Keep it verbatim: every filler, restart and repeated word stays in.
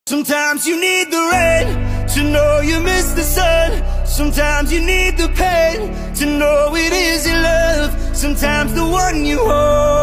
Sometimes you need the rain to know you miss the sun. Sometimes you need the pain to know it isn't love. Sometimes the one you hold